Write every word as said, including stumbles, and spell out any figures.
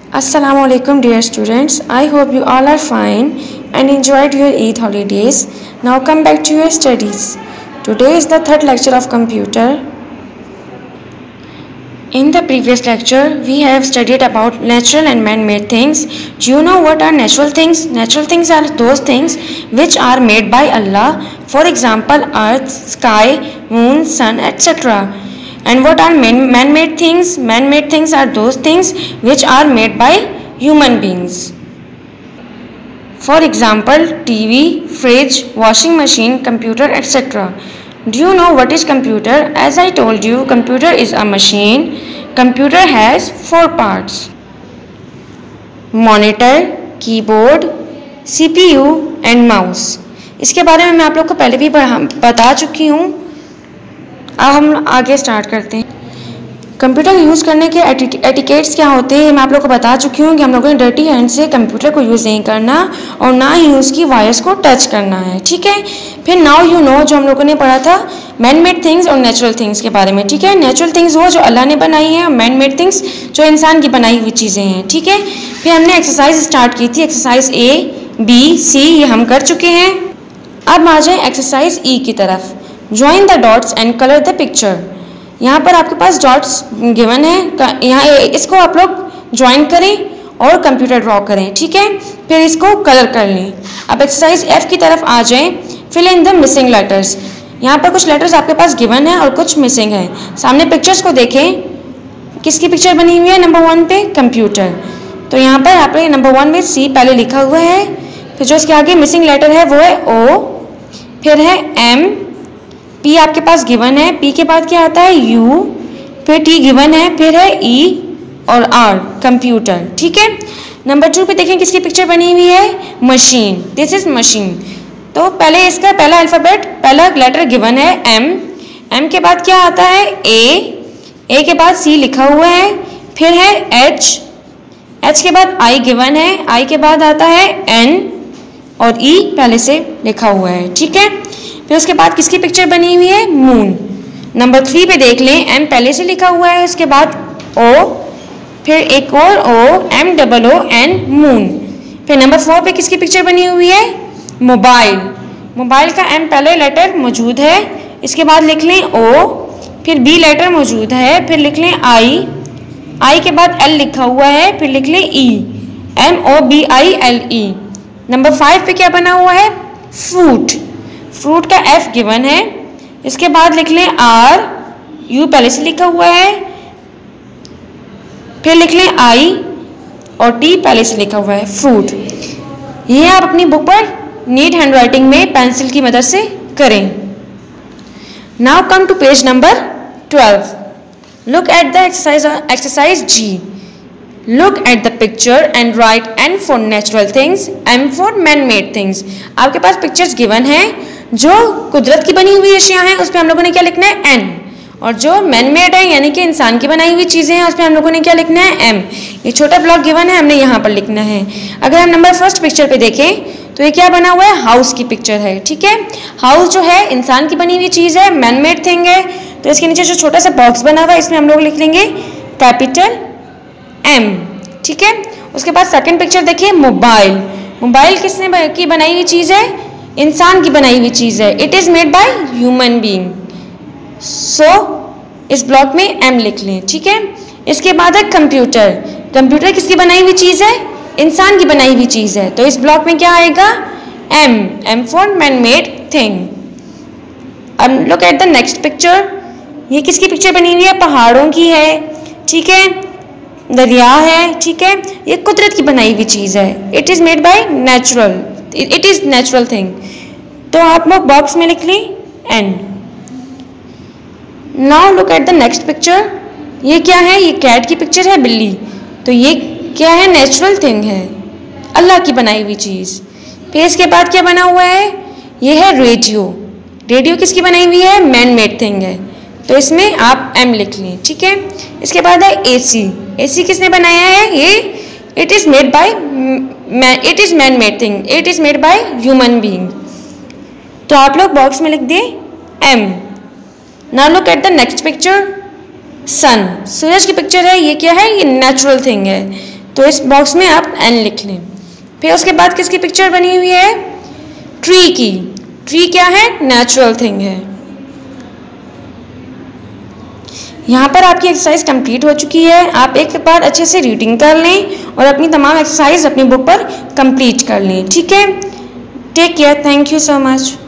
Assalamu alaikum dear students. I hope you all are fine and enjoyed your Eid holidays. Now come back to your studies. Today is the third lecture of computer. In the previous lecture, we have studied about natural and man-made things. Do you know what are natural things? Natural things are those things which are made by Allah. For example, earth, sky, moon, sun, et cetera. And what are man-made things? Man-made things are those things which are made by human beings. For example, T V, fridge, washing machine, computer, et cetera. Do you know what is computer? As I told you, computer is a machine. Computer has four parts: monitor, keyboard, C P U and mouse. इसके बारे में मैं आप लोग को पहले भी बता चुकी हूँ. अब हम आगे स्टार्ट करते हैं. कंप्यूटर यूज़ करने के एटिकेट्स क्या होते हैं मैं आप लोग को बता चुकी हूँ कि हम लोगों ने डर्टी हैंड से कंप्यूटर को यूज़ नहीं करना और ना ही उसकी वायर्स को टच करना है. ठीक है. फिर नाउ यू नो जो हम लोगों ने पढ़ा था मैन मेड थिंग्स और नेचुरल थिंग्स के बारे में. ठीक है. नेचुरल थिंग्स वो जो अल्लाह ने बनाई है और मैन मेड थिंग्स जो इंसान की बनाई हुई चीज़ें हैं. ठीक है. फिर हमने एक्सरसाइज स्टार्ट की थी. एक्सरसाइज ए बी सी ये हम कर चुके हैं. अब आ जाए एक्सरसाइज ई की तरफ. Join the dots and colour the picture. यहाँ पर आपके पास डॉट्स गिवन है. यहाँ इसको आप लोग ज्वाइन करें और कंप्यूटर ड्रॉ करें. ठीक है. फिर इसको कलर कर लें. अब एक्सरसाइज एफ की तरफ आ जाएं. Fill in the missing letters. यहाँ पर कुछ लेटर्स आपके पास गिवन है और कुछ मिसिंग है. सामने पिक्चर्स को देखें. किसकी पिक्चर बनी हुई है नंबर वन पे? कंप्यूटर. तो यहाँ पर आप नंबर वन में सी पहले लिखा हुआ है. फिर जो इसके आगे मिसिंग लेटर है वो है ओ. फिर है एम. पी आपके पास गिवन है. पी के बाद क्या आता है? यू. फिर टी गिवन है. फिर है ई और आर कंप्यूटर. ठीक है. नंबर टू पे देखें किसकी पिक्चर बनी हुई है? मशीन. This is machine. तो पहले इसका पहला अल्फ़ाबेट पहला लेटर गिवन है एम. एम के बाद क्या आता है? ए. ए के बाद सी लिखा हुआ है. फिर है एच. एच के बाद आई गिवन है. आई के बाद आता है एन और ई पहले से लिखा हुआ है. ठीक है. फिर उसके बाद किसकी पिक्चर बनी हुई है? मून. नंबर थ्री पे देख लें. एम पहले से लिखा हुआ है. उसके बाद ओ. फिर एक और O. M double O N moon. फिर नंबर फोर पे किसकी पिक्चर बनी हुई है? मोबाइल. मोबाइल का एम पहले लेटर मौजूद है. इसके बाद लिख लें ओ. फिर बी लेटर मौजूद है. फिर लिख लें आई. आई के बाद एल लिखा हुआ है. फिर लिख लें E. M O B I L E. Number five पे क्या बना हुआ है? फ्रूट. फ्रूट का एफ गिवन है. इसके बाद लिख लें आर. यू पहले से लिखा हुआ है. फिर लिख लें आई और टी पहले से लिखा हुआ है. फ्रूट. ये आप अपनी बुक पर नीट हैंडराइटिंग में पेंसिल की मदद से करें. Now come to page number twelve. Look at the exercise exercise G. Look at the picture and write N for natural things, M for man-made things. आपके पास पिक्चर्स गिवन है. जो कुदरत की बनी हुई अशिया हैं उस पर हम लोगों ने क्या लिखना है? N. और जो मैन मेड है यानी कि इंसान की बनाई हुई चीज़ें हैं उस पर हम लोगों ने क्या लिखना है? M. ये छोटा ब्लॉक गिवन है हमने यहाँ पर लिखना है. अगर हम नंबर फर्स्ट पिक्चर पे देखें तो ये क्या बना हुआ है? हाउस की पिक्चर है. ठीक है. हाउस जो है इंसान की बनी हुई चीज़ है, मैन मेड थिंग है. तो इसके नीचे जो छोटा सा बॉक्स बना हुआ है इसमें हम लोग लिख लेंगे कैपिटल एम. ठीक है. उसके बाद सेकंड पिक्चर देखिए मोबाइल. मोबाइल किसने की बनाई हुई चीज़ है? इंसान की बनाई हुई चीज़ है. It is made by human being. So इस ब्लॉक में एम लिख लें. ठीक है. इसके बाद है कंप्यूटर. कंप्यूटर किसकी बनाई हुई चीज़ है? इंसान की बनाई हुई चीज़ है. तो इस ब्लॉक में क्या आएगा? M. M for man made thing. अब look at the next picture. ये किसकी पिक्चर बनी हुई है? पहाड़ों की है. ठीक है. दरिया है. ठीक है. ये कुदरत की बनाई हुई चीज़ है. It is made by natural. It is natural thing. तो आप लोग बॉक्स में लिख लें N. Now look at the next picture. ये क्या है? ये कैट की पिक्चर है, बिल्ली. तो ये क्या है? नेचुरल थिंग है, अल्लाह की बनाई हुई चीज़. फिर इसके बाद क्या बना हुआ है? ये है रेडियो. रेडियो किसकी बनाई हुई है? मैन मेड थिंग है. तो इसमें आप एम लिख लें. ठीक है. इसके बाद है एसी. एसी किसने बनाया है? ये it is made by it is man made thing. It is made by human being. तो आप लोग बॉक्स में लिख दिए M. Now look at the next picture. Sun. सूरज की पिक्चर है. ये क्या है? ये नेचुरल थिंग है. तो इस बॉक्स में आप एन लिख लें। फिर उसके बाद किसकी पिक्चर बनी हुई है? ट्री की। ट्री क्या है? नेचुरल थिंग है। यहाँ पर आपकी एक्सरसाइज कंप्लीट हो चुकी है। आप एक बार अच्छे से रीडिंग कर लें और अपनी तमाम एक्सरसाइज अपनी बुक पर कंप्लीट कर लें। ठीक है, take care, thank you so much.